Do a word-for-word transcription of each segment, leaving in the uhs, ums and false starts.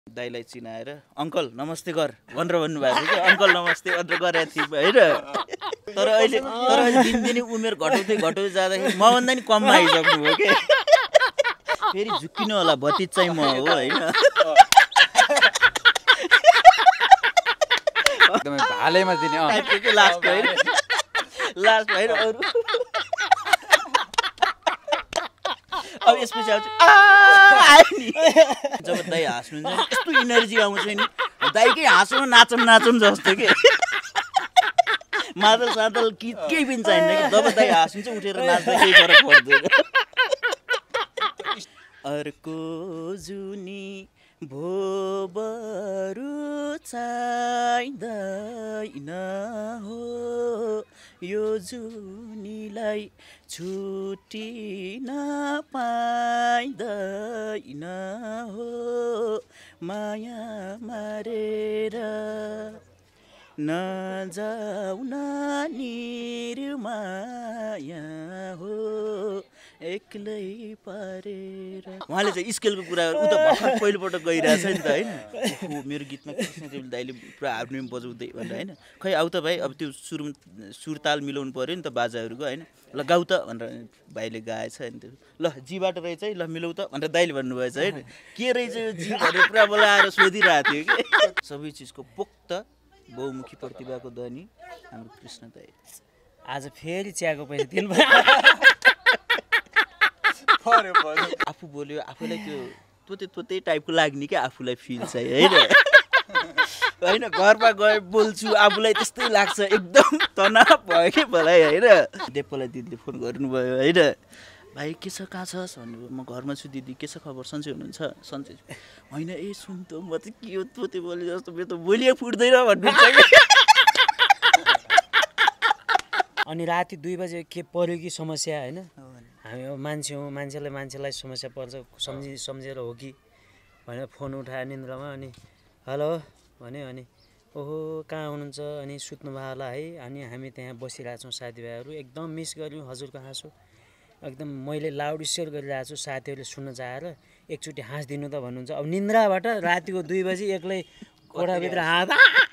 दाइलाई चिनाएर uncle नमस्ते गर भनेर भन्नुभएको थियो कि अङ्कल नमस्ते भनेर गरेको थिएँ होइन। तर अहिले तर अहिले दिनदिनै उमेर घटाउँदै घटाउँदै जाँदाखेरि मभन्दा नि कममा आइसक्नु हो कि फेरि झुक्किनु होला भतिज चाहिँ म हो होइन। एकदमै भालेमा दिने लास्ट होइन लास्ट होइन अरू अब यसपछि आउँछ आयो नि जब दाइ हाँस्नुहुन्छ नि यस्तो इनर्जी आउँछ नि दाइकै हाँसौँ नाचौँ नाचौँ जस्तो कि मादल सादल कि केही पनि चाहिन्न कि जब दाइ हाँस्नुहुन्छ उठेर नाच्दा केही फरक पर्दैन। अर्को जुनी भो बरु चाहिँदैन हो यो जुनीलाई छुट्टिन पाइँदैन हो माया मारेर नजाउन निर्माया हो एक्लै पारेर। उहाँले चाहिँ स्केलको कुरा उ त भर्खर पहिलोपटक गइरहेछ नि त होइन मेरो गीतमा कृष्ण देव दाइले पुरा हार्मोनियम बजाउँदै भनेर होइन खै आउ त भाइ अब त्यो सुर सुरताल मिलाउनु पऱ्यो नि त बाजाहरूको होइन ल गाउ त भनेर भाइले गाएछ होइन त्यो ल जीबाट रहेछ है ल मिलाउ त भनेर दाइले भन्नुभएछ होइन के रहेछ यो जी भनेर पुरा बोलाएर सोधिरहेको थियो कि सबै चिजको पोक्त बहुमुखी प्रतिभाको धनी हाम्रो कृष्ण दाइ। आज फेरि चियाको पैसा दिनु आफू बोल्यो आफूलाई त्यो तोते तोते टाइपको लाग्ने क्या आफूलाई फिल चाहिँ होइन होइन घरमा गए बोल्छु आफूलाई त्यस्तै लाग्छ एकदम तनाव भयो कि मलाई होइन। देप्पोलाई दिदीले फोन गर्नुभयो होइन भाइ के छ कहाँ छस् भन्नुभयो म घरमा छु दिदी के छ खबर सन्चै हुनुहुन्छ सन्चै होइन ए सुन त म चाहिँ के हो तोते बोले जस्तो मेरो त बोलिए फुट्दैन भन्नुहुन्छ अनि राति दुई बजे के पर्यो कि समस्या होइन हामी अब मान्छे हौँ मान्छेलाई मान्छेलाई समस्या पर्छ सम्झि सम्झेर हो कि भनेर फोन उठायो निन्द्रामा अनि हेलो भन्यो अनि ओहो कहाँ हुनुहुन्छ अनि सुत्नु भयो होला है अनि हामी त्यहाँ बसिरहेको छौँ साथीभाइहरू एकदम मिस गऱ्यौँ हजुरको हाँसो एकदम मैले लाउड स्पेयर गरिरहेको छु साथीहरूले सुन्न चाहेर एकचोटि हाँसिदिनु त भन्नुहुन्छ। अब निन्द्राबाट रातिको दुई बजी एक्लै कोठाभित्र हाँस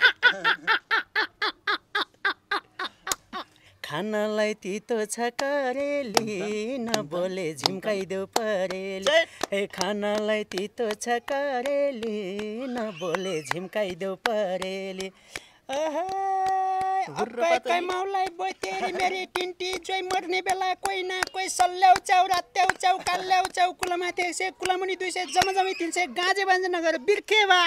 खानालाई तितो छ करेली नबोले झिम्काइदेऊ परेली ए खानालाई तितो छ करेली नबोले झिम्काइदेऊ परेली अहै माउलाई बोतेरी मेरी टिन्टी जोइ मर्ने बेला कोही न कोही सल्याउ चाउ रात्याउ चाउ काल्याउ चाउ कुलामाथि एक सय कुलामुनि दुई सय जमजमी तिन सय गाजे बाजे नगरेर बिर्खे बा।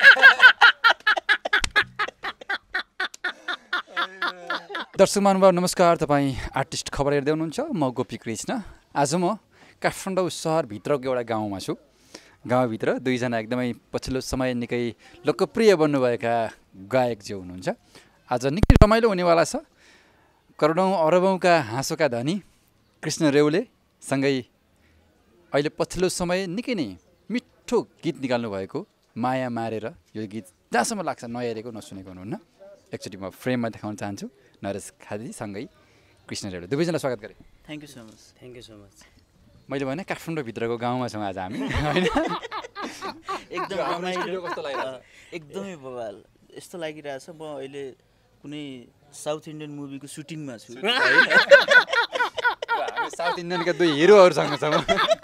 दर्शक महानुभाव नमस्कार, तपाईँ आर्टिस्ट खबर हेर्दै हुनुहुन्छ। म गोपी कृष्ण। आज म काठमाडौँ सहरभित्रको एउटा गाउँमा छु। गाउँभित्र दुईजना एकदमै पछिल्लो समय निकै लोकप्रिय बन्नुभएका गायक जो हुनुहुन्छ। आज निकै रमाइलो हुनेवाला छ। करोडौँ अरबौँका हाँसोका धनी कृष्ण रेउले सँगै अहिले पछिल्लो समय निकै नै मिठो गीत निकाल्नु भएको माया मारेर यो गीत जहाँसम्म लाग्छ नहेरेको नसुनेको हुनुहुन्न। एकचोटि म फ्रेममा देखाउन चाहन्छु नरेश खादीसँगै कृष्ण रेउले। दुवैजना स्वागत गरेँ। Thank you so much. Thank you so much. मैले भने काठमाडौँभित्रको गाउँमा छौँ आज हामी होइन एकदम रमाइलो कस्तो लागिरहेछ एकदमै बवाल यस्तो लागिरहेछ म अहिले कुनै साउथ इन्डियन मुभीको सुटिङमा छु होइन साउथ इन्डियनका दुई हिरोहरूसँग छौँ।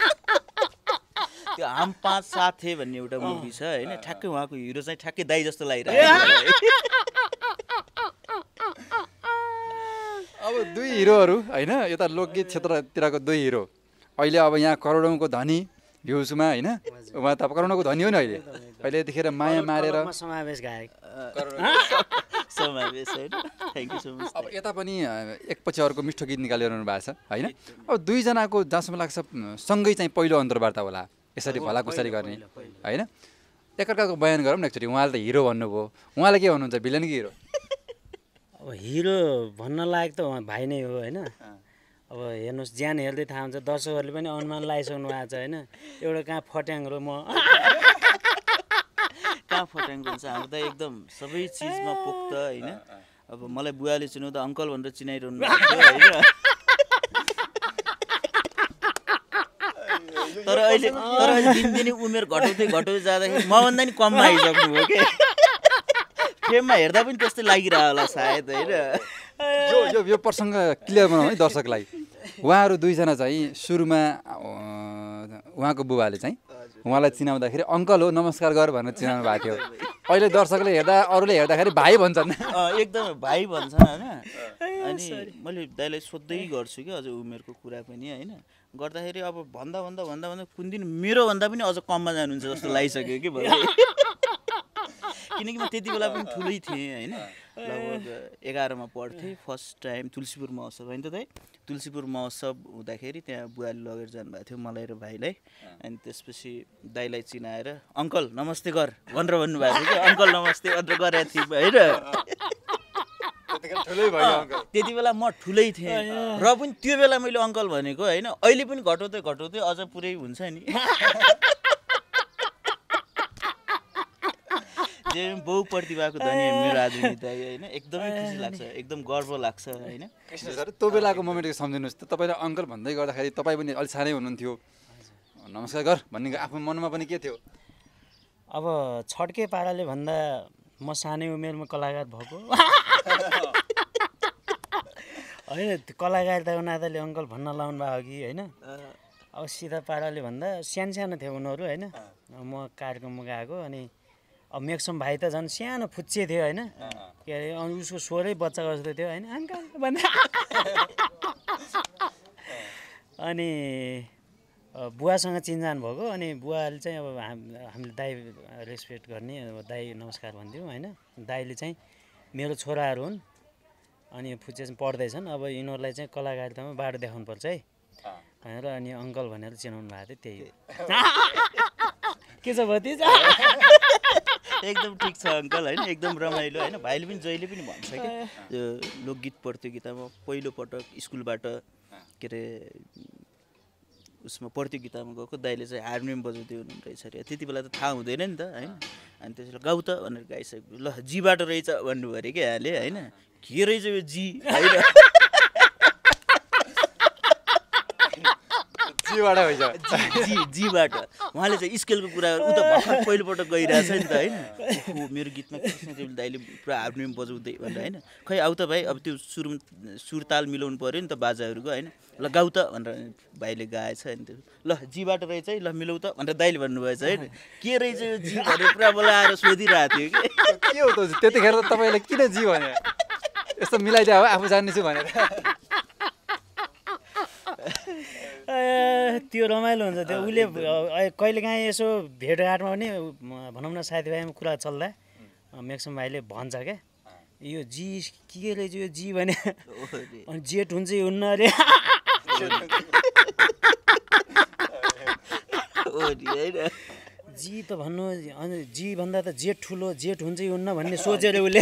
त्यो हम पाँच सात थे भन्ने एउटा मुभी छ होइन ठ्याक्कै उहाँको हिरो चाहिँ ठ्याक्कै दाइ जस्तो लागिरहेको अब दुई हिरोहरू होइन यता लोकगीत क्षेत्रतिरको दुई हिरो अहिले अब यहाँ करोडौँको धनी भ्युजमा होइन उहाँ त अब करोडौँको धनी हो नि अहिले अहिले यतिखेर माया मारेर समावेश गायक समावेश होइन। Thank you so much. अब यता पनि एकपछि अर्को मिठो गीत निकालिरहनु भएको छ होइन। अब दुईजनाको जहाँसम्म लाग्छ सँगै चाहिँ पहिलो अन्तर्वार्ता होला यसरी भला कसरी गर्ने होइन। एकअर्काको बयान गरौँ न एकचोटि। उहाँले त हिरो भन्नुभयो, उहाँले के भन्नुहुन्छ भिलेन कि हिरो? अब हिरो भन्न लायक त भाइ नै हो होइन। अब हेर्नुहोस् ज्यान हेर्दै थाहा हुन्छ दर्शकहरूले पनि अनुमान लगाइसक्नु भएको छ होइन। एउटा कहाँ फट्याङ र म कहाँ फट्याङ हुन्छ हाम्रो त एकदम सबै चिजमा पोख्त होइन। अब मलाई बुवाले चिनाउँदा अङ्कल भनेर चिनाइरहनु भएको थियो होइन। तर अहिले तर अहिले दिनदिनै उमेर घटाउँदै घटाउँदै जाँदाखेरि मभन्दा नि कममा आइसक्नु हो कि फेममा हेर्दा पनि त्यस्तै लागिरह्यो होला सायद होइन। यो यो यो प्रसङ्ग क्लियर बनाउँ है दर्शकलाई। उहाँहरू दुईजना चाहिँ सुरुमा उहाँको बुबाले चाहिँ उहाँलाई चिनाउँदाखेरि अङ्कल हो नमस्कार गर भनेर चिनाउनु भएको थियो। अहिले दर्शकले हेर्दा अरूले हेर्दाखेरि भाइ भन्छन्। एकदमै भाइ भन्छन् होइन। अनि मैले दाइलाई सोध्दै गर्छु कि अझ उमेरको कुरा पनि होइन, गर्दाखेरि अब भन्दा भन्दा भन्दा भन्दा कुन दिन मेरोभन्दा पनि अझ कममा जानुहुन्छ जस्तो लागिसक्यो कि भयो। किनकि म त्यति बेला पनि ठुलै थिएँ होइन, लगभग एघारमा पढ्थेँ। फर्स्ट टाइम तुलसीपुर महोत्सव होइन त दाइ, तुलसीपुर महोत्सव हुँदाखेरि त्यहाँ बुवाले लगेर जानुभएको थियो मलाई र भाइलाई। अनि त्यसपछि दाइलाई चिनाएर अङ्कल नमस्ते गर भनेर भन्नुभएको थियो कि अङ्कल नमस्ते भनेर गरेको थिएँ होइन। त्यति बेला म ठुलै थिएँ र पनि त्यो बेला मैले अङ्कल भनेको होइन। अहिले पनि घटाउँदै घटाउँदै अझ पुरै हुन्छ नि। जे बहु प्रतिभाको धनी मेरो आदमी दाइ होइन, एकदमै खुसी लाग्छ, एकदम गर्व लाग्छ होइन। कृष्ण सर त्यो बेलाको मोमेन्ट सम्झिनुहोस् त। तपाईँले अङ्कल भन्दै गर्दाखेरि तपाईँ पनि अलिक सानै हुनुहुन्थ्यो, नमस्कार गर भन्ने आफ्नो मनमा पनि के थियो? अब छड्के पाराले भन्दा म सानै उमेरमा कलाकार भएको होइन, कलाकारिताको नाताले अङ्कल भन्न लाउनु भएको कि होइन। अब सिधा पाराले भन्दा सानो सानो थियो उनीहरू होइन। म कार्यक्रममा गएको अनि अब मेक्सम भाइ त झन् सानो फुच्चे थियो होइन, के अरे अनि उसको स्वरै बच्चाको जस्तो थियो होइन, अङ्कल भन्दा। अनि बुवासँग चिनजान भएको। अनि बुवाले चाहिँ अब हाम हामीले दाइ रेस्पेक्ट गर्ने, अब दाइ नमस्कार भन्थ्यौँ होइन। दाइले चाहिँ मेरो छोराहरू हुन् अनि फुच्चे चाहिँ पढ्दैछन्, अब यिनीहरूलाई चाहिँ कलाकारितामा बाटो देखाउनुपर्छ है भनेर अनि अङ्कल भनेर चिनाउनु भएको थियो। त्यही के छ भतिज? एकदम ठिक छ अङ्कल होइन, एकदम रमाइलो होइन। भाइले पनि जहिले पनि भन्छ कि यो लोकगीत प्रतियोगितामा पहिलोपटक स्कुलबाट के अरे उसमा प्रतियोगितामा गएको दाइले चाहिँ हार्मोनियम बजाउँदै हुनुहुन्छ रहेछ अरे। त्यति बेला त थाहा हुँदैन नि त होइन। अनि त्यसले गाउँ त भनेर गाइसक्यो, ल जीबाट रहेछ भन्नुभयो अरे क्या यहाँले होइन। के रहेछ यो जी होइन, जीबाट होइन जी जीबाट। उहाँले चाहिँ स्केलको कुरा ऊ त भर्खर पहिलोपटक गइरहेछ नि त होइन। ऊ मेरो गीतमा कृष्ण देवले दाइले पुरा हार्मोनियम बजाउँदै भनेर होइन। खै आऊ त भाइ, अब त्यो सुर सुरताल मिलाउनु पऱ्यो नि त बाजाहरूको होइन। ल गाउँ त भनेर भाइले गाएछ अनि त्यो ल जीबाट रहेछ है, ल मिलाउ त भनेर दाइले भन्नुभएछ होइन। के रहेछ यो जी भनेर पुरा बोलाएर सोधिरहेको थियो कि के हो त त्यतिखेर त तपाईँले किन जी भने यस्तो मिलाइदियो हो आफू जान्नेछु भनेर? त्यो रमाइलो हुन्छ त्यो। उसले कहिलेकाहीँ यसो भेटघाटमा पनि भनौँ न साथीभाइमा कुरा चल्दा मेक्सम भाइले भन्छ क्या यो जी के रहेछ यो जी भने, अनि जेठ हुन्छ कि हुन्न अरे। जी त भन्नु अनि जी भन्दा त जेठ ठुलो जेठ हुन्छ कि हुन्न भन्ने सोचेर उसले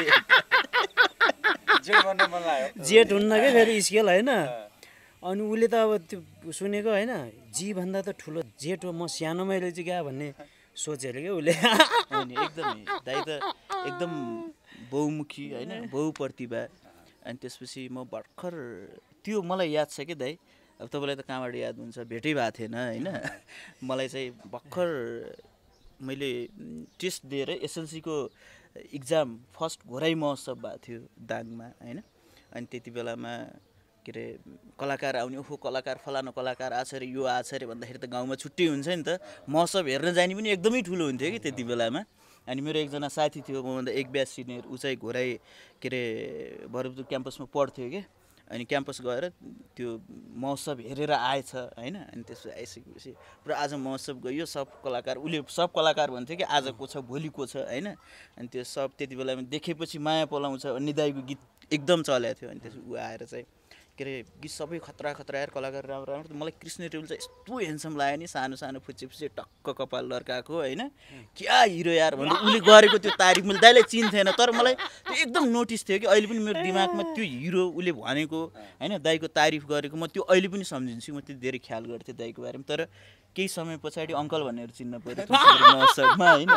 जेठ हुन्न क्या फेरि स्केल होइन। अनि उसले त अब त्यो सुनेको होइन, जी भन्दा त ठुलो जेठ हो, म सानोमै रहेछु क्या भन्ने सोचेर क्या उसले। एकदमै दाइ त एकदम बहुमुखी होइन, बहु प्रतिभा। अनि त्यसपछि म भर्खर त्यो मलाई याद छ कि दाइ, अब तपाईँलाई त कहाँबाट याद हुन्छ, भेटै भएको थिएन होइन। मलाई चाहिँ भर्खर मैले टेस्ट दिएर एसएलसीको इक्जाम फर्स्ट घोराइ महोत्सव भएको थियो दाङमा होइन। अनि त्यति बेलामा के अरे कलाकार आउने, ओहो कलाकार फलानु कलाकार आछ अरे यो आछ अरे भन्दाखेरि त गाउँमा छुट्टै हुन्छ नि त। महोत्सव हेर्न जाने पनि एकदमै ठुलो हुन्थ्यो कि त्यति बेलामा। अनि मेरो एकजना साथी थियो मभन्दा एक ब्याच सिनियर, ऊ चाहिँ घोराइ के अरे भरतपुर क्याम्पसमा पढ्थ्यो कि। अनि क्याम्पस गएर त्यो महोत्सव हेरेर आएछ होइन। अनि त्यसपछि आइसकेपछि पुरा आज महोत्सव गयो, सब कलाकार उसले सब कलाकार भन्थ्यो कि आज को छ भोलि को छ होइन। अनि त्यो सब त्यति बेलामा देखेपछि माया पलाउँछ भन्ने दाइको गीत एकदम चलेको थियो। अनि त्यसपछि ऊ आएर चाहिँ के अरे गीत सबै खतरा खतरा यार कलाकार राम्रो राम्रो। मलाई कृष्ण टेबल चाहिँ यस्तो ह्यान्डसम लाग्यो नि, सानो सानो फुच्चे फुच्चे टक्क कपाल लर्काएको होइन, क्या हिरो यार भनेर उसले गरेको त्यो तारिफ मैले दाइलाई चिन्थेन। तर मलाई त्यो एकदम नोटिस थियो कि अहिले पनि मेरो दिमागमा त्यो हिरो उसले भनेको होइन, दाइको तारिफ गरेको म त्यो अहिले पनि सम्झिन्छु। म त्यो धेरै ख्याल गर्थेँ दाइको बारेमा। तर केही समय पछाडि अङ्कल भनेर चिन्न पऱ्यो महोत्सवमा होइन।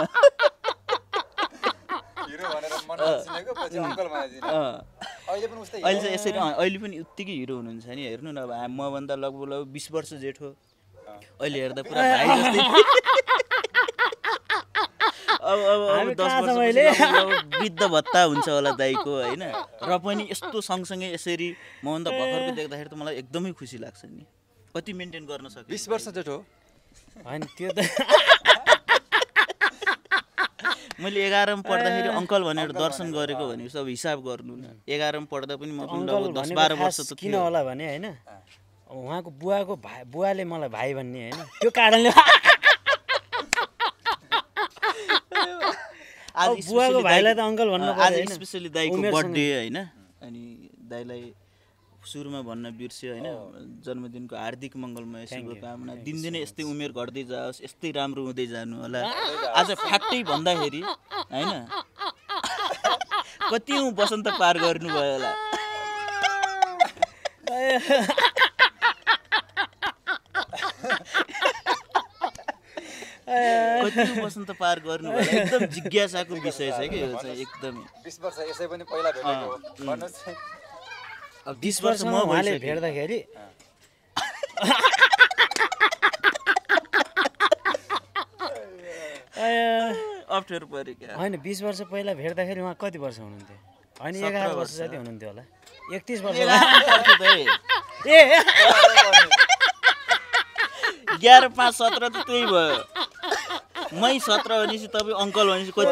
अहिले चाहिँ यसरी अहिले पनि उत्तिकै हिरो हुनुहुन्छ नि। हेर्नु न अब मभन्दा लगभग लगभग बिस वर्ष जेठो अहिले हेर्दा पुरा भाइ जस्तै अब अब अब दस वर्ष वृद्ध भत्ता हुन्छ होला दाइको होइन र पनि यस्तो सँगसँगै यसरी मभन्दा भर्खरको देख्दाखेरि त मलाई एकदमै खुसी लाग्छ नि कति मेन्टेन गर्न सक्छ बिस वर्ष जेठो होइन त्यो त मैले एघारमा पढ्दाखेरि अङ्कल भनेर दर्शन गरेको भनेपछि अब हिसाब गर्नु न एघारमा पढ्दा पनि म पनि अब दस बाह्र वर्ष त किन होला भने होइन उहाँको बुवाको भाइ बुवाले मलाई भाइ भन्ने होइन त्यो कारणले आज बुवाको भाइलाई त अङ्कल भन्नु आज स्पेसली दाइको बर्थडे होइन अनि दाइलाई सुरुमा भन्न बिर्स्यो होइन जन्मदिनको हार्दिक मङ्गलमय शुभकामना दिनदिनै यस्तै उमेर घट्दै जाओस् यस्तै राम्रो हुँदै जानु होला आज फ्याक्टै भन्दाखेरि होइन कति बसन्त पार गर्नुभयो होला कति बसन्त पार गर्नुभयो एकदम जिज्ञासाको विषय छ कि यो चाहिँ एकदमै बिस वर्ष यसै पनि पहिला भेटेको भन्नुहोस् अब बिस वर्षमा उहाँले भेट्दाखेरि अप्ठ्यारो पऱ्यो क्या होइन बिस वर्ष पहिला भेट्दाखेरि उहाँ कति वर्ष हुनुहुन्थ्यो होइन एघार वर्ष जति हुनुहुन्थ्यो होला एकतिस वर्ष ए एघार पाँच सत्र त त्यही भयो मै सत्र भनेपछि तपाईँ अङ्कल भनेपछि कति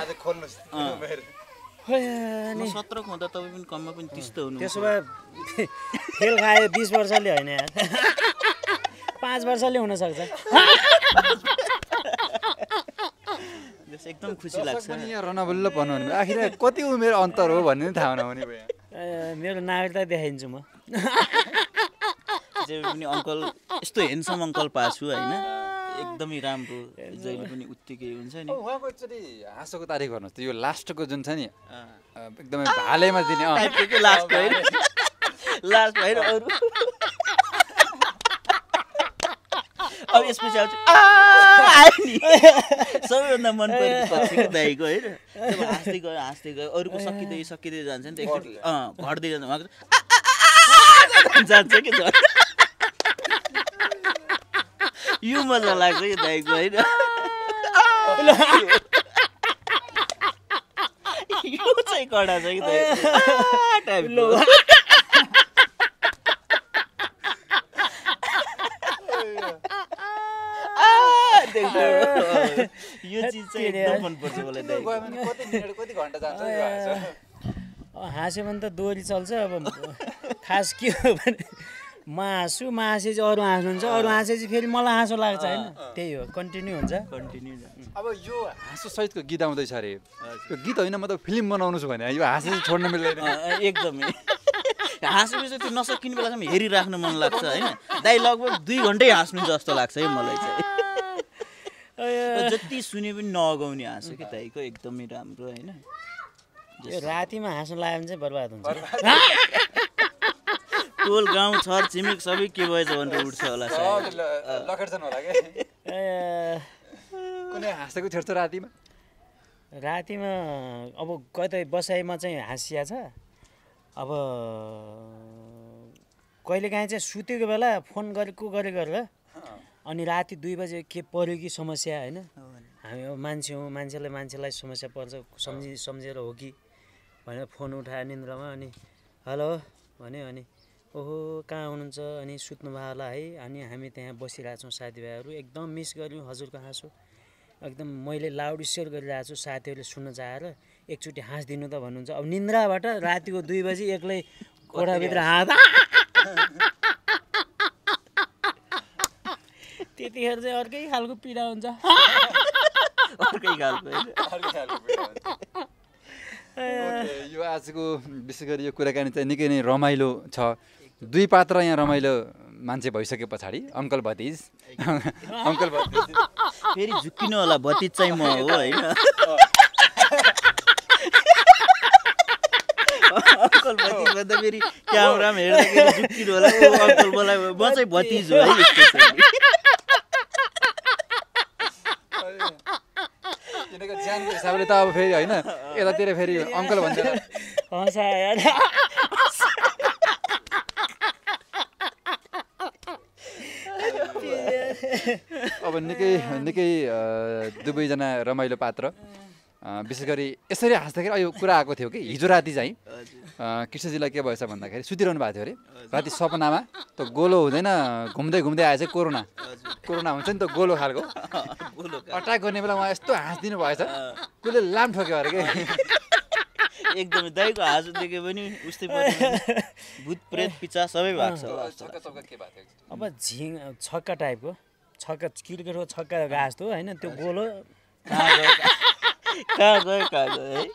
थियो सत्रको हुँदा तपाईँ पनि कममा पनि त्यस्तो हुनु त्यसो भए फेल खायो बिस वर्षले होइन यार पाँच वर्षले हुनसक्छ एकदम खुसी लाग्छ यहाँ रनबुल्ल भन्नु भने आखिर कति उमेर अन्तर हो भन्ने पनि थाहा नहुने भयो मेरो नागरिकता देखाइदिन्छु म जे पनि अङ्कल यस्तो हेन्सम अङ्कल पाछु होइन एकदमै राम्रो जहिले पनि उत्तिकै हुन्छ नि उहाँको एकचोटि हाँसोको तारिफ गर्नुहोस् त यो लास्टको जुन छ नि एकदमै भालेमा दिने लास्ट होइन लास्ट होइन अरू अब यसपछि आउँछ आयो नि सबैभन्दा मन परेको पछिको दाइको होइन हाँस्दै गयो हाँस्दै गयो अरूको सकिँदै सकिँदै जान्छ नि त एकचोटि अँ घट्दै जान्छ उहाँको जान्छ कि झन् यो मजा लाग्छ कि दाइको होइन यो चाहिँ कडा छ कि दाइको यो चिज चाहिँ एकदम मनपर्छ मलाई दाइ कति मिनट कति घन्टा जान्छ हाँस्यो भने त दोहोरी चल्छ अब खास के हो भने म हाँसु म हाँसे चाहिँ अरू हाँस्नुहुन्छ अरू हाँसेपछि फेरि मलाई हाँसो लाग्छ होइन त्यही हो कन्टिन्यू हुन्छ कन्टिन्यू अब यो हाँसो सहितको गीत आउँदैछ अरे यो गीत होइन म त फिल्म बनाउनु छु भने यो हाँसे चाहिँ छोड्न मिल्दैन एकदमै हाँसेपछि त्यो नसकिने बेलासम्म हेरिराख्नु मन लाग्छ होइन दाइ लगभग दुई घन्टै हाँस्नु जस्तो लाग्छ है मलाई चाहिँ जति सुने पनि नअगाउने हाँसो कि दाइको एकदमै राम्रो होइन रातिमा हाँस्नु लाग्यो भने चाहिँ बर्बाद हुन्छ टोल गाउँ छर छिमेक सबै के भएछ भनेर उठ्छ होला लखेट्छन् होला के कुनै हाँसेको छेड्छ रातिमा रातिमा अब कतै बसाइमा चाहिँ हाँसिया छ अब कहिलेकाहीँ चाहिँ सुतेको बेला फोन गरेको गरेको गरेर अनि राति दुई बजे के पऱ्यो कि समस्या होइन हामी अब मान्छे हौँ मान्छेलाई मान्छेलाई समस्या पर्छ सम्झि सम्झेर हो कि भनेर फोन उठायो निन्द्रामा अनि हेलो भन्यो अनि ओहो कहाँ हुनुहुन्छ अनि सुत्नुभयो होला है अनि हामी त्यहाँ बसिरहेछौँ साथीभाइहरू एकदम मिस गऱ्यौँ हजुरको हाँसो एकदम मैले लाउड सेयर गरिरहेको छु साथीहरूले सुन्न चाहेर एकचोटि हाँसिदिनु त भन्नुहुन्छ अब निन्द्राबाट रातिको दुई बजी एक्लै कोठाभित्र हाँस्दा त्यतिखेर चाहिँ अर्कै खालको पीडा हुन्छ अर्कै खालको यो आजको विशेष गरी यो कुराकानी चाहिँ निकै नै रमाइलो छ दुई पात्र यहाँ रमाइलो मान्छे भइसके पछाडि अङ्कल भतिज अङ्कल भतिज फेरि झुक्किनु होला भतिज चाहिँ म हो होइन अङ्कल भतिज भन्दा फेरि क्यामेरामा हेर्दाखेरि झुक्किनु होला अङ्कल मलाई म चाहिँ भतिज हो है किनकि ज्यानको हिसाबले त अब फेरि होइन यतातिर फेरि अङ्कल भन्छ अब निकै निकै दुवैजना रमाइलो पात्र विशेष गरी यसरी हाँस्दाखेरि अहिले कुरा आएको थियो कि हिजो राति चाहिँ कृष्णजीलाई के भएछ भन्दाखेरि सुतिरहनु भएको थियो अरे राति सपनामा त गोलो हुँदैन घुम्दै घुम्दै आएछ कोरोना कोरोना हुन्छ नि त गोलो खालको अट्याक गर्ने बेला उहाँ यस्तो हाँसिदिनु भएछ कसले लाम ठोक्यो अरे कि एकदमै दाइको हाँसो देख्यो भने उस्तै भूत प्रेत पिचा सबै भएको छ। अब झिङ छक्का टाइपको छक्का क्रिकेटको छक्का हाँस्दो होइन त्यो गोलो कहाँ गयो कहाँ गयो कहाँ गयो है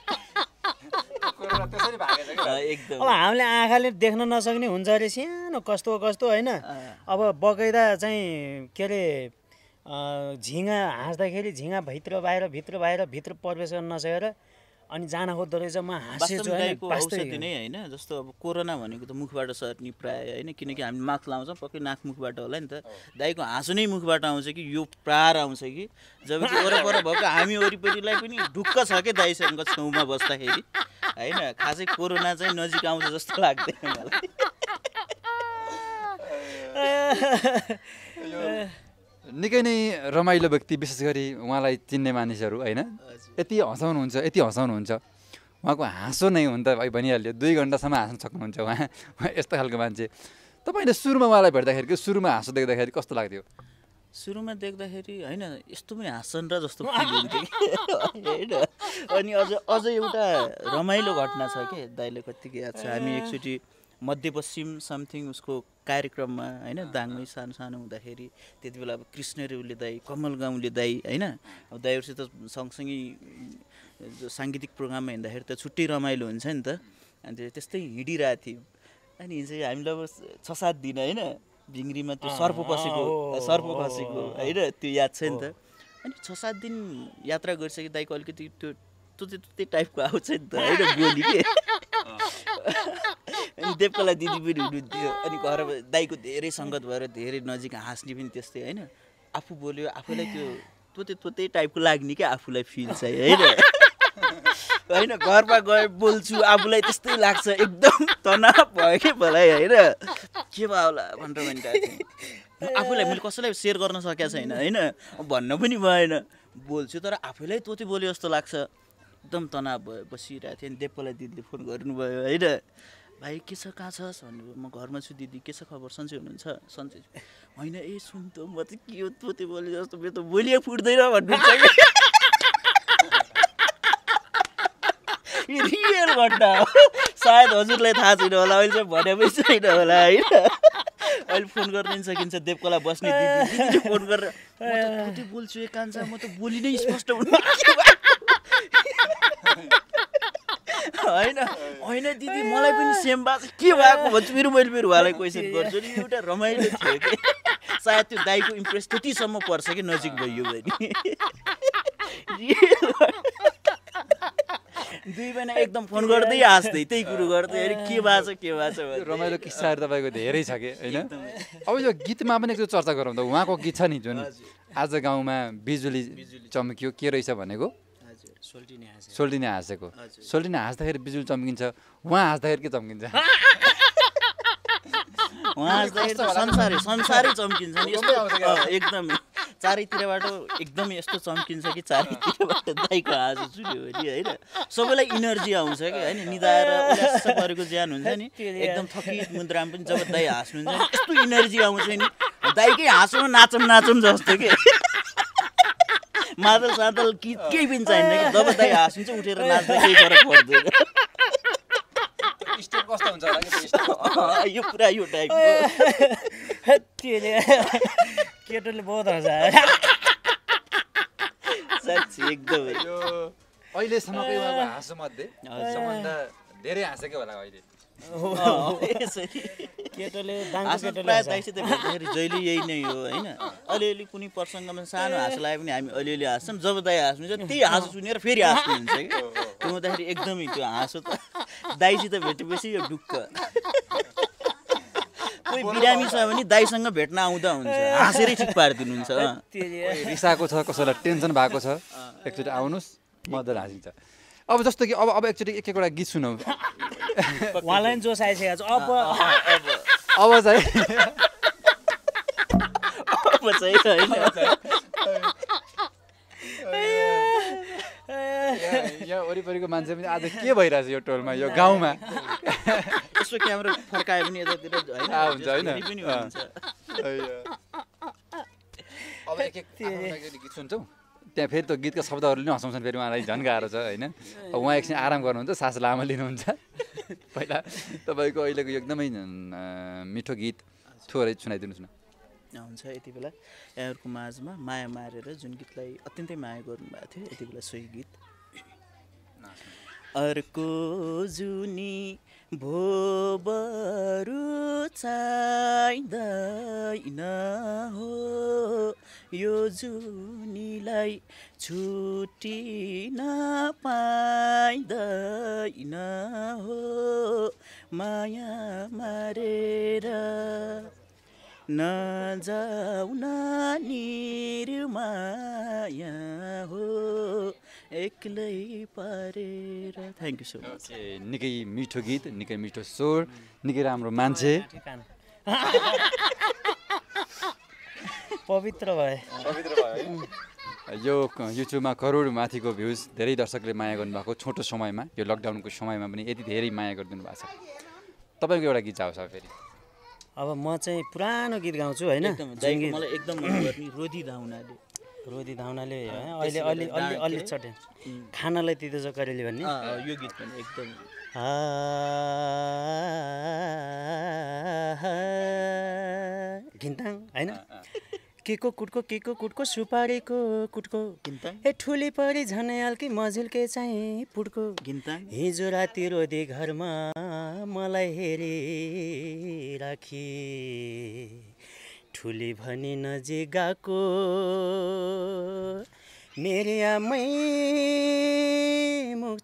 एकदम। अब हामीले आँखाले देख्न नसक्ने हुन्छ अरे सानो कस्तो कस्तो होइन। अब बगैँदा चाहिँ के अरे झिँगा हाँस्दाखेरि झिँगा भित्र बाहिर भित्र बाहिर भित्र प्रवेश गर्न नसकेर अनि जान खोज्दो रहेछ। म हाँसेछु औषधि नै होइन जस्तो अब कोरोना भनेको त मुखबाट सर्ने प्राय होइन किनकि हामी मास्क लाउँछौँ पक्कै नाक मुखबाट होला नि त। दाइको हाँसो नै मुखबाट आउँछ कि यो प्रार आउँछ कि जब कि वरपर भएको हामी वरिपरिलाई पनि ढुक्क छ क्या दाइसँग छेउमा बस्दाखेरि होइन। खासै कोरोना चाहिँ नजिक आउँछ जस्तो लाग्दैन मलाई। निकै नै रमाइलो व्यक्ति विशेष गरी उहाँलाई चिन्ने मानिसहरू होइन यति हँसाउनुहुन्छ यति हँसाउनुहुन्छ उहाँको हाँसो नै हो नि त भनिहाल्यो। दुई घन्टासम्म हाँस्न सक्नुहुन्छ उहाँ यस्तो खालको मान्छे। तपाईँले सुरुमा उहाँलाई भेट्दाखेरि सुरुमा हाँसो देख्दाखेरि कस्तो लाग्थ्यो? सुरुमा देख्दाखेरि होइन यस्तो पनि हाँस्छन् र जस्तो फिल हुन्थ्यो होइन। अनि अझ अझ एउटा रमाइलो घटना छ कि दाइले कत्तिकै याद छ। हामी एकचोटि मध्यपश्चिम समथिङ उसको कार्यक्रममा होइन दाङमै सानो सानो हुँदाखेरि त्यति बेला अब कृष्ण रेउले दाई कमल गाउँले दाई होइन अब दाइहरूसित सँगसँगै साङ्गीतिक प्रोग्राममा हिँड्दाखेरि त छुट्टै रमाइलो हुन्छ नि त। अनि त्यस्तै हिँडिरहेको थियौँ अनि चाहिँ हामीलाई अब छ सात दिन होइन भिङ्ग्रीमा त्यो सर्प पसेको सर्प खसेको होइन त्यो याद छ नि त। अनि छ सात दिन यात्रा गरिसके दाइको अलिकति त्यो तुते तुते टाइपको आउँछ नि त होइन बोली के। अनि देवकला दिदी पनि हुनुहुन्थ्यो अनि घरमा दाइको धेरै सङ्गत भएर धेरै नजिक हाँस्ने पनि त्यस्तै होइन। आफू बोल्यो आफूलाई त्यो तोते तोते टाइपको लाग्ने क्या आफूलाई फिल चाहिँ होइन होइन। घरमा गए बोल्छु आफूलाई त्यस्तै लाग्छ एकदम तनाव भयो कि मलाई होइन के भयो होला भनेर भनिरहेको थिएँ। आफूलाई मैले कसैलाई सेयर गर्न सकेको छैन होइन भन्न पनि भएन बोल्छु तर आफैलाई तोते बोल्यो जस्तो लाग्छ एकदम तनाव भयो बसिरहेको थिएँ। अनि देवकला दिदीले फोन गर्नुभयो होइन भाइ के छ कहाँ छस् भन्नुभयो। म घरमा छु दिदी के छ खबर सन्चै हुनुहुन्छ सन्चै होइन ए सुन त म चाहिँ के हो तोते बोले जस्तो मेरो त बोलिए फुट्दैन भन्नुहुन्छ कि रियल घटना हो। सायद हजुरलाई थाहा छैन होला अहिले चाहिँ भने पनि छैन होला होइन। अहिले फोन गरिदिन सकिन्छ देवकला बस्ने दिदी फोन गरेर म त तोते बोल्छु ए कान्छा म त बोली नै स्पष्ट हुनु होइन होइन दिदी मलाई पनि सेम भएको के भएको भन्छु मेरो मैले मेरो उहाँलाई क्वेसन गर्छु नि एउटा रमाइलो थियो कि सायद त्यो दाइको इम्प्रेस त्यतिसम्म पर्छ कि नजिक भइयो भने। दुई महिना एकदम फोन गर्दै हाँस्दै त्यही कुरो गर्दै अरे के भएको छ के भएको छ। रमाइलो किस्साहरू तपाईँको धेरै छ कि होइन। अब यो गीतमा पनि एकचोटि चर्चा गरौँ त। उहाँको गीत छ नि जुन आज गाउँमा बिजुली चम्कियो के रहेछ भनेको सोल्टिने हाँसेको सोल्टिने हाँस्दाखेरि बिजुली चम्किन्छ उहाँ हाँस्दाखेरि के चम्किन्छ? उहाँ हाँस्दाखेरि संसारै संसारै चम्किन्छ नि एकदम चारैतिरबाट एकदम यस्तो चम्किन्छ कि चारैतिरबाट दाइको हाँसो चुल्यो भने होइन सबैलाई इनर्जी आउँछ कि होइन। निदाएर उल्लास परेको ज्यान हुन्छ नि एकदम थकित मुद्रामा पनि जब दाइ हाँस्नुहुन्छ नि यस्तो इनर्जी आउँछ नि दाइकै हाँसोमा नाचौँ नाचौँ जस्तो कि मादल सादल कि केही पनि चाहिन्न कि जब दाइ हाँस्नुहुन्छ उठेर नाच्दा केही फरक पर्दैन। यो पुरा यो टाइपको केटोले बहुत हँसायो साँच्ची एकदमै। अहिलेसम्मको उहाँको हाँसो मध्ये सबभन्दा धेरै हाँसेको होला अहिले केटोले प्रायः दाइसित भेट्दाखेरि जहिले यही नै हो होइन। अलिअलि कुनै प्रसङ्गमा सानो हाँसो लाग्यो भने हामी अलिअलि हाँस्छौँ जब दाइ हाँस्नुहुन्छ त्यही हाँसो सुनेर फेरि हाँस्नुहुन्छ कि त्यो हुँदाखेरि एकदमै त्यो हाँसो त दाइसित भेटेपछि यो ढुक्क। कोही बिरामी छ भने दाइसँग भेट्न आउँदा हुन्छ हाँसेरै ठिक पारिदिनुहुन्छ। रिसाएको छ कसैलाई टेन्सन भएको छ एकचोटि आउनुहोस् मजाले हाँसिन्छ। अब जस्तो कि अब अब एकचोटि एक एकवटा गीत सुनौ उहाँलाई पनि जोस आइसकेको छ अब अब चाहिँ अब पो चाहिँ होइन यहाँ वरिपरिको मान्छे पनि आज के भइरहेछ यो टोलमा यो गाउँमा यसो क्यामेरा फर्कायो भने यतातिर होइन हुन्छ होइन पनि हुन्छ अब एक एक गीत सुन्छौँ त्यहाँ फेरि त्यो गीतका शब्दहरूले नि हँसाउँछन् फेरि उहाँलाई झन् गाह्रो छ होइन अब उहाँ एकछिन आराम गर्नुहुन्छ सास लामो लिनुहुन्छ पहिला तपाईँको अहिलेको एकदमै मिठो गीत थोरै सुनाइदिनुहोस् न हुन्छ यति बेला यहाँहरूको माझमा माया मारेर जुन गीतलाई अत्यन्तै माया गर्नुभएको थियो यति बेला सोही गीत अर्को जुनी भो बरु चाहिँदैन हो यो जुनीलाई छुट्टी नपाइँदैन हो माया मारेर नजाऊ न निर्माया हो एक्लै पारेर थ्याङ्क यू सो मच निकै मिठो गीत निकै मिठो स्वर निकै राम्रो मान्छे पवित्र भए पवित्र भयो यो युट्युबमा करोड माथिको भ्युज धेरै दर्शकले माया गर्नुभएको छोटो समयमा यो लकडाउनको समयमा पनि यति धेरै माया गरिदिनु भएको छ तपाईँको एउटा गीत जाओस् अब फेरि अब म चाहिँ पुरानो गीत गाउँछु होइन मलाई एकदम मन गर्ने रोधी धाउनाले रोधी धाउनाले अहिले अलि अलि अलि चटे खानालाई तितो चकरेली भन्ने यो गीत पनि एकदम घिन्ताङ होइन के को कुटको के को कुटको सुपारीको कुटको घिन्ताङ ए ठुली परी झनै अल्की मझिल्के चाहिँ पुटको घिन्ताङ हिजो राति रोधी घरमा मलाई हेरी राखी ठुली भनी नजिक गएको मेरी आमै मुख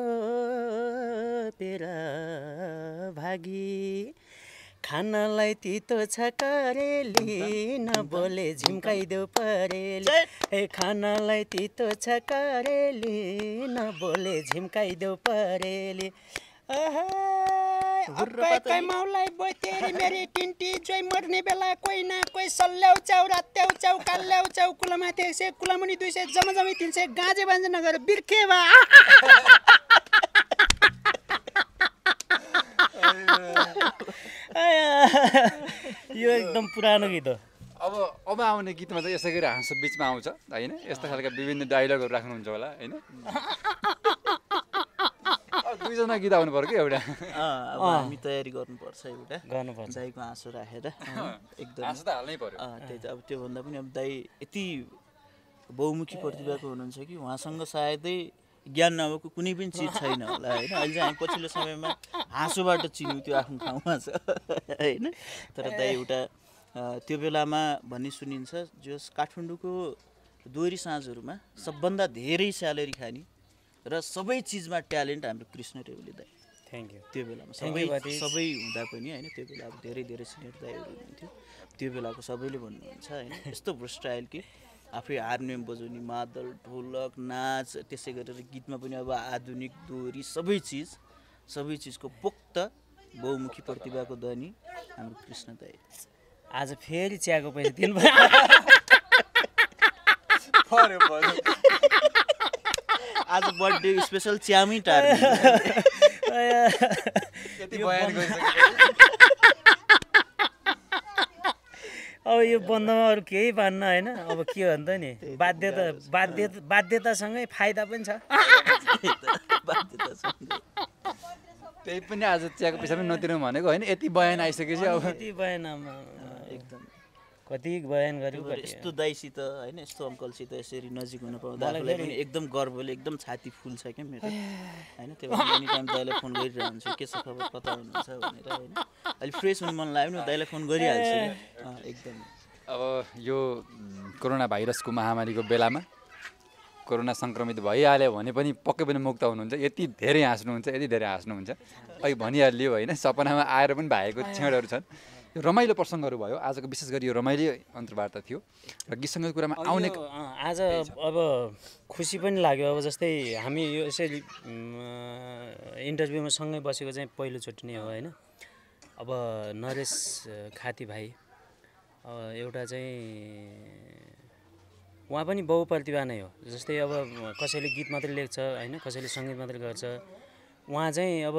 छोपेर भागी खानालाई तितो छ करेली नबोले झिम्काइदेऊ परेली ए खानालाई तितो छ करेली नबोले झिम्काइदेऊ परेली माउलाई बोतेरी मेरी टिन्टी जोइ मर्ने बेला कोही न कोही सल्याउ च्याउ रात्याउ च्याउ काल्याउ च्याउ कुलामाथि एक सय कुलामुनि दुई सय जमजमी तिन सय गाँजे बाँजे नगरेर बिर्खे भा यो एकदम पुरानो गीत हो अब अब आउने गीतमा चाहिँ यसै गरी हाँसो बिचमा आउँछ होइन यस्ता खालका विभिन्न डायलगहरू राख्नुहुन्छ होला होइन दुईजना गीत आउनु पर्यो कि एउटा अब हामी तयारी गर्नुपर्छ एउटा गर्नुपर्छ दाईको हाँसो राखेर एकदम हाँसो त हाल्नै पर्यो त्यही त अब त्योभन्दा पनि अब दाई यति बहुमुखी प्रतिभाको हुनुहुन्छ कि उहाँसँग सायदै ज्ञान नभएको कुनै पनि चिज छैन होला होइन अहिले चाहिँ हामी पछिल्लो समयमा हाँसोबाट चिन्यौँ त्यो आफ्नो ठाउँमा छ होइन तर दाइ एउटा त्यो बेलामा भन्ने सुनिन्छ जस काठमाडौँको दोहोरी साँझहरूमा सबभन्दा धेरै स्यालेरी खाने र सबै चिजमा ट्यालेन्ट हाम्रो कृष्ण रेउली दाइ थ्याङ्क यू त्यो बेलामा सबै सबै हुँदा पनि होइन त्यो बेला अब धेरै धेरै सिनियर दाइहरू हुनुहुन्थ्यो त्यो बेलाको सबैले भन्नुहुन्छ होइन यस्तो भ्रष्टाइल कि आफै हार्मोनियम बजाउने मादल ढोलक नाच त्यसै गरेर गीतमा पनि अब आधुनिक दोहोरी सबै चिज सबै चिजको पोक्त बहुमुखी प्रतिभाको धनी हाम्रो कृष्ण दाइ आज फेरि चियाको पैसा दिनु आज बर्थडे स्पेसल चियामै टार्नु अब यो बन्दमा अरू केही पान्न होइन अब के भन्छ नि बाध्यता बाध्यता बाध्यतासँगै फाइदा पनि छ त्यही पनि आज चियाको पैसा पनि नतिरौँ भनेको होइन यति बयान आइसकेपछि अब यति बयान एकदम कति बयान गर्यो यस्तो दाइसित होइन यस्तो अङ्कलसित यसरी नजिक हुन पाउँदा आफूलाई पनि एकदम गर्वले एकदम छाती फुल्छ क्या मेरो होइन त्यो भएर एनी टाइम दाइलाई फोन गरिरहन्छु के छ खबर कता हुनुहुन्छ भनेर होइन अहिले फ्रेस हुनु मन लाग्यो भने दाइलाई फोन गरिहाल्छु एकदम अब यो कोरोना भाइरसको महामारीको बेलामा कोरोना सङ्क्रमित भइहाल्यो भने पनि पक्कै पनि मुक्त हुनुहुन्छ यति धेरै हाँस्नुहुन्छ यति धेरै हाँस्नुहुन्छ अहिले भनिहाल्यो होइन सपनामा आएर पनि भाइको छेडहरू छन् यो रमाइलो प्रसङ्गहरू भयो आजको विशेष गरी यो रमाइलो अन्तर्वार्ता थियो र गीत सङ्गीतको कुरामा आउने आज अब खुसी पनि लाग्यो अब जस्तै हामी यो यसरी इन्टरभ्यूमा सँगै बसेको चाहिँ पहिलोचोटि नै हो होइन अब नरेश खाती भाइ एउटा चाहिँ उहाँ पनि बहुप्रतिभा नै हो। जस्तै अब कसैले गीत मात्रै लेख्छ होइन, कसैले सङ्गीत मात्रै गर्छ, उहाँ चाहिँ अब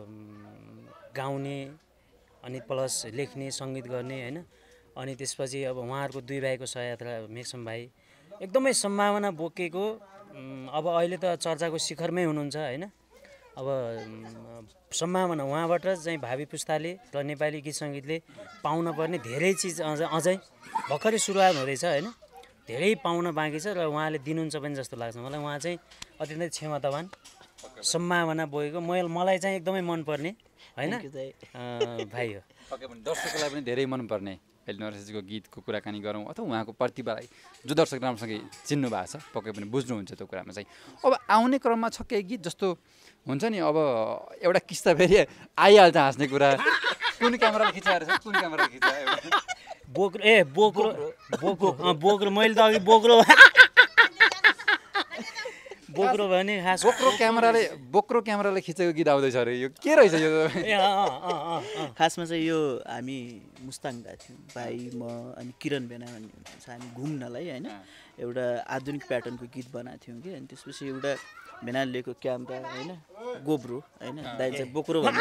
गाउने अनि प्लस लेख्ने सङ्गीत गर्ने होइन। अनि त्यसपछि अब उहाँहरूको दुई भाइको सहयात्रा मेक्सम भाइ एकदमै सम्भावना बोकेको, अब अहिले त चर्चाको शिखरमै हुनुहुन्छ होइन। अब सम्भावना उहाँबाट चाहिँ भावी पुस्ताले र नेपाली गीत सङ्गीतले पाउन पर्ने धेरै चिज अझ अझै भर्खरै सुरुवात हुँदैछ होइन, धेरै पाउन बाँकी छ र उहाँले दिनुहुन्छ पनि जस्तो लाग्छ मलाई। उहाँ चाहिँ अत्यन्तै क्षमतावान, सम्भावना बोकेको, म मलाई चाहिँ एकदमै मनपर्ने होइन भाइ हो। पक्कै पनि दर्शकलाई पनि धेरै मनपर्ने अहिले नरसिंहजीको गीतको कुराकानी गरौँ अथवा उहाँको प्रतिभालाई जो दर्शक राम्रोसँगै चिन्नु भएको छ पक्कै पनि बुझ्नुहुन्छ त्यो कुरामा चाहिँ। अब आउने क्रममा छ केही गीत जस्तो हुन्छ नि, अब एउटा किस्ता फेरि आइहाल्छ हाँस्ने कुरा, कुन क्यामेराले खिचाएर छ, कुन क्यामेराले खिचायो बोक्रो ए बोक्रो बोक्रो अँ बोक्रो मैले त अघि बोक्रो बोक्रो भयो नि खास बोक्रो क्यामेराले बोक्रो क्यामेराले खिचेको गीत आउँदैछ अरे, यो के रहेछ यो? ए अँ अँ अँ खासमा चाहिँ यो हामी मुस्ताङ गएको थियौँ, भाइ म अनि किरण भेना भन्ने हुनुहुन्छ, हामी घुम्नलाई होइन एउटा आधुनिक प्याटर्नको गीत बनाएको थियौँ कि। अनि त्यसपछि एउटा भेनाले लिएको क्यामेरा होइन गोब्रो होइन, दाइ चाहिँ बोक्रो भन्ने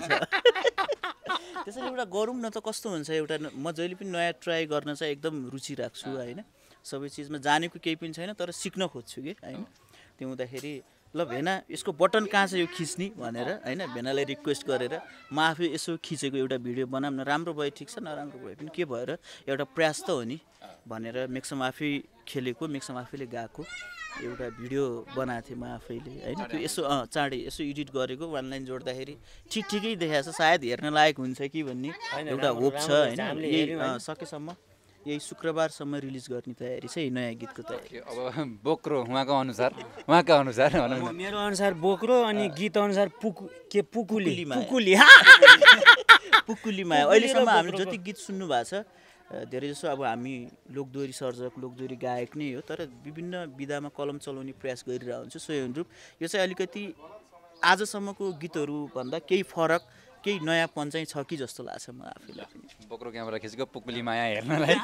त्यसैले एउटा गरौँ न त कस्तो हुन्छ, एउटा म जहिले पनि नयाँ ट्राई गर्न चाहिँ एकदम रुचि राख्छु होइन। सबै चिजमा जानेको केही पनि छैन तर सिक्न खोज्छु कि होइन। त्यो हुँदाखेरि ल भेना यसको बटन कहाँ छ यो खिच्ने भनेर होइन भेनालाई रिक्वेस्ट गरेर म आफै यसो खिचेको एउटा भिडियो बनाऊँ न, राम्रो भयो ठिक छ, नराम्रो भयो पनि के भएर एउटा प्रयास त हो नि भनेर मेक्सम आफै खेलेको, मेक्सम आफैले गाएको एउटा भिडियो बनाएको थिएँ म आफैले होइन। त्यो यसो अँ चाँडै यसो एडिट गरेको, वान लाइन जोड्दाखेरि ठिक ठिकै देखाएको छ, सायद हेर्न लायक हुन्छ कि भन्ने एउटा होप छ होइन। यही सकेसम्म यही शुक्रबारसम्म रिलिज गर्ने तयारी छ, नयाँ गीतको तयारी। अब बोक्रो उहाँको अनुसार उहाँका अनुसार मेरो अनुसार बोक्रो अनि गीत अनुसार पुकु के पुकुली पुकुली पुकुलीमा अहिलेसम्म हामीले जति गीत सुन्नु भएको छ धेरै जसो अब हामी लोकदोहोरी सर्जक लोकदोहोरी गायक नै हो, तर विभिन्न विधामा कलम चलाउने प्रयास गरिरहेको हुन्छु। सोही अनुरूप यो चाहिँ अलिकति आजसम्मको गीतहरूभन्दा केही फरक केही नयाँपन चाहिँ छ कि जस्तो लाग्छ म आफैलाई पनि। बोक्रो क्यामेरा खिचेको पुकुली माया हेर्नलाई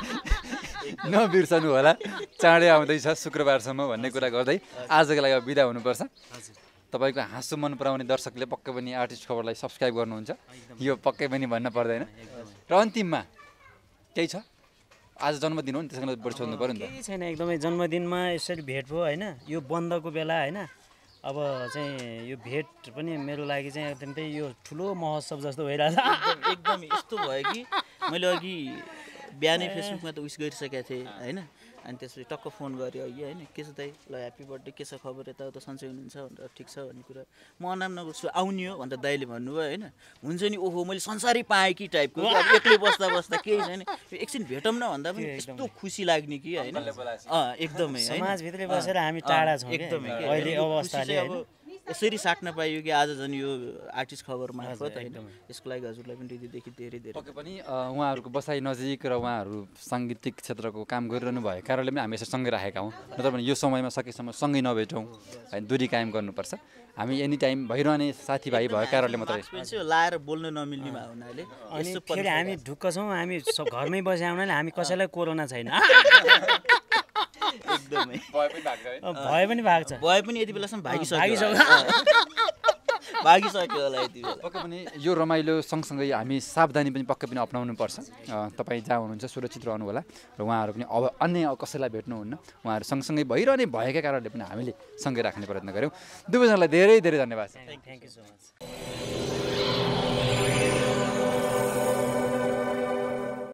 नबिर्सनु होला, चाँडै आउँदैछ शुक्रबारसम्म भन्ने कुरा गर्दै आजको लागि बिदा हुनुपर्छ। तपाईँको हाँसो मन पराउने दर्शकले पक्कै पनि आर्टिस्ट खबरलाई सब्सक्राइब गर्नुहुन्छ, यो पक्कै पनि भन्न पर्दैन। र अन्तिममा केही छ, आज जन्मदिन हो नि त्यसैले बढी सोध्नु पऱ्यो नि त। केही छैन, एकदमै जन्मदिनमा यसरी भेट भयो होइन, यो बन्दको बेला होइन। अब चाहिँ यो भेट पनि मेरो लागि चाहिँ एकदमै यो ठुलो महोत्सव जस्तो भइरहेछ। एकदम यस्तो भयो कि मैले अघि बिहानै फेसबुकमा त उइस गरिसकेको थिएँ होइन, अनि त्यसपछि टक्क फोन गऱ्यो अघि होइन, के छ दाइ, ल ह्याप्पी बर्थडे, के छ खबर, यताउता सन्चै हुनुहुन्छ भनेर, ठिक छ भन्ने कुरा। म अनाम नगर्छु आउने हो भनेर दाइले भन्नुभयो होइन। हुन्छ नि ओहो मैले संसारै पाएँ कि टाइपको, अब एक्लै बस्दा बस्दा केही छैन, एकछिन भेटौँ न भन्दा पनि यस्तो खुसी लाग्ने कि होइन। अँ एकदमै समाजभित्रै बसेर हामी टाढा छौँ एकदमै अहिले अवस्थाले अब यसरी साट्न पाइयो कि आज झन् यो आर्टिस्ट खबर मार्फत होइन। यसको लागि हजुरलाई पनि हृदयदेखि धेरै धेरै पक्कै पनि उहाँहरूको बसाइ नजिक र उहाँहरू साङ्गीतिक क्षेत्रको काम गरिरहनु भएको कारणले पनि हामी यसरी सँगै राखेका हौँ, नत्र भने यो समयमा सकेसम्म सँगै नभेटौँ होइन, दूरी कायम गर्नुपर्छ। हामी एनी टाइम भइरहने साथीभाइ भएको कारणले मात्रै लाएर बोल्न नमिल्ने भएको हुनाले अनि फेरि हामी ढुक्क छौँ, हामी घरमै बसेका हुनाले हामी कसैलाई कोरोना छैन। एकदमै भए पनि भएको छ, भए पनि यति बेलासम्म भागिसक्यो भागिसक्यो होला यति बेला। पक्कै पनि यो रमाइलो सँगसँगै हामी सावधानी पनि पक्कै पनि अप्नाउनु पर्छ। तपाईँ जहाँ हुनुहुन्छ सुरक्षित रहनु होला र उहाँहरू पनि अब अन्य कसैलाई भेट्नुहुन्न, उहाँहरू सँगसँगै भइरहने भएका कारणले पनि हामीले सँगै राख्ने प्रयत्न गऱ्यौँ। दुवैजनालाई धेरै धेरै धन्यवाद। Thank you so much.